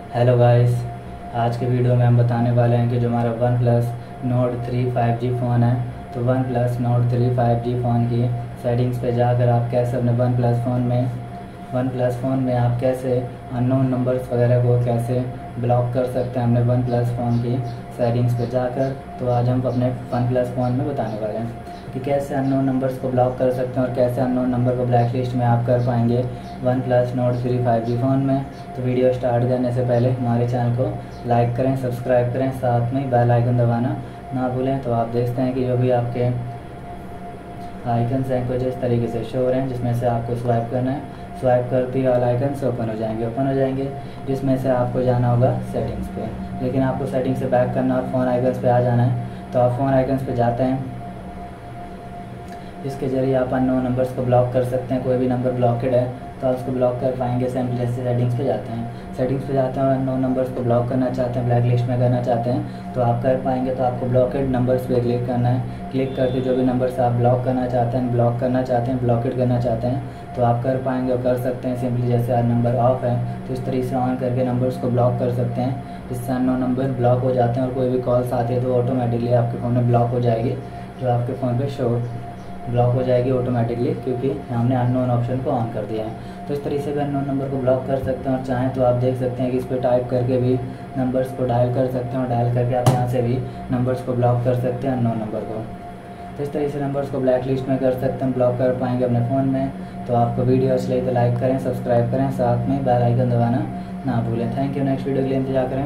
Hello guys, आज के video में हम बताने वाले हैं कि जो हमारा one plus note 3 5G phone है, तो one plus note 3 5G phone की सेटिंग्स पे जाकर आप कैसे अपने वन प्लस फ़ोन में आप कैसे अननोन नंबर्स वगैरह को कैसे ब्लॉक कर सकते हैं अपने वन प्लस फ़ोन की सेटिंग्स पे जाकर। तो आज हम अपने वन प्लस फ़ोन में बताने वाले हैं कि कैसे अननोन नंबर्स को ब्लॉक कर सकते हैं और कैसे अननोन नंबर को ब्लैक लिस्ट में आप कर पाएंगे one plus note 3 5G phone में। तो वीडियो स्टार्ट करने से पहले हमारे चैनल को लाइक करें, सब्सक्राइब करें, साथ में बेल आइकन दबाना ना भूलें। तो आप देखते हैं कि जो भी आपके आइकन्स हैं कुछ इस तरीके से शो हो रहे हैं, जिसमें से आपको स्वाइप करना है। स्वाइप करते ही ऑल आइकन्स ओपन हो जाएंगे, जिसमें से आपको जाना होगा सेटिंग्स पे। लेकिन आपको सेटिंग्स से बैक करना और फ़ोन आइकन्स पे आ जाना है। तो आप फ़ोन आइकन्स पे जाते हैं, इसके ज़रिए आप अननोन नंबर्स को ब्लॉक कर सकते हैं। कोई भी नंबर ब्लॉकेड है तो आप उसको ब्लॉक कर पाएंगे। सिंपली जैसे सेटिंग्स पे जाते हैं और अननोन नंबर्स को ब्लॉक करना चाहते हैं, ब्लैक लिस्ट में करना चाहते हैं तो आप कर पाएंगे। तो आपको ब्लॉकेड नंबर्स पे क्लिक करना है। क्लिक करके जो भी नंबर्स आप ब्लॉक करना चाहते हैं, ब्लॉकेड करना चाहते हैं तो आप कर पाएंगे और कर सकते हैं। सिंपली जैसे आज नंबर ऑफ है तो इस तरीके से ऑन करके नंबर्स को ब्लॉक कर सकते हैं, जिससे अननोन नंबर ब्लॉक हो जाते हैं और कोई भी कॉल्स आती है तो ऑटोमेटिकली आपके फ़ोन में ब्लॉक हो जाएगी, जो आपके फ़ोन पे शो ब्लॉक हो जाएगी ऑटोमेटिकली, क्योंकि हमने अननोन ऑप्शन को ऑन कर दिया है। तो इस तरीके से भी अननोन नंबर को ब्लॉक कर सकते हैं और चाहें तो आप देख सकते हैं कि इस पर टाइप करके भी नंबर्स को डायल कर सकते हैं और डायल करके आप यहाँ से भी नंबर्स को ब्लॉक कर सकते हैं अननोन नंबर को। तो इस तरीके से नंबर्स को ब्लैक लिस्ट में कर सकते हैं, ब्लॉक कर पाएंगे अपने फ़ोन में। तो आपको वीडियो अच्छी लगी तो लाइक करें, सब्सक्राइब करें, साथ में बेल आइकन दबाना ना भूलें। Thank you. नेक्स्ट वीडियो के लिए इंतजार करें।